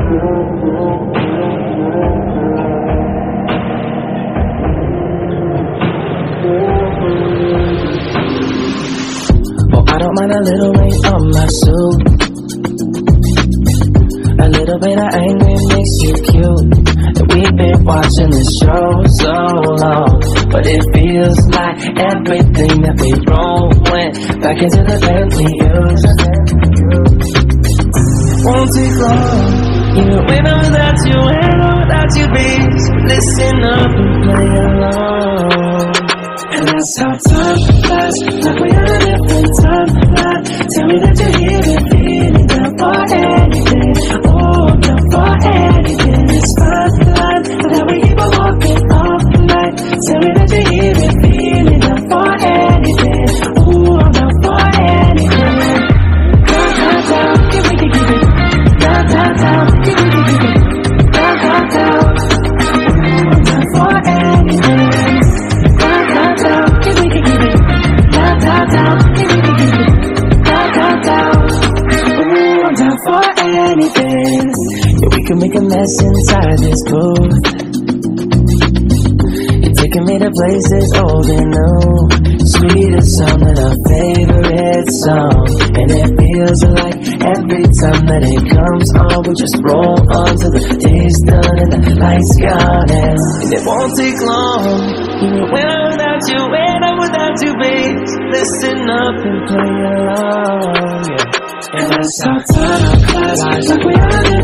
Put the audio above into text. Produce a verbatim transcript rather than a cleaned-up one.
Oh, I don't mind a little rain on my suit. A little bit of anger makes you cute. And we've been watching this show so long, but it feels like everything that we wrote went back into the pen we used. Won't take long, even when I'm without you, when I'm without you, babe. Listen up and play along. And that's how time flies, like we're on a different timeline. Tell me that you're here and feeling down for anything. Oh, down for anything. It's fine line, but how we keep on walking all night. Tell me that you're here and feeling down for anything. Oh, I'm down for anything. Down, down, down, can we keep it? Down, down, down, can we keep it? Down, down, down. Oh, I'm down for anything. Anything. Yeah, we can make a mess inside this booth. You're taking me to places old and new, sweetest song than our favorite song. And it feels like every time that it comes on, we just roll on till the day's done and the lights gone. And, and it won't take long, even when I'm without you, when I'm without you, babe. Listen up and play along, yeah. And that's how time flies, like we are.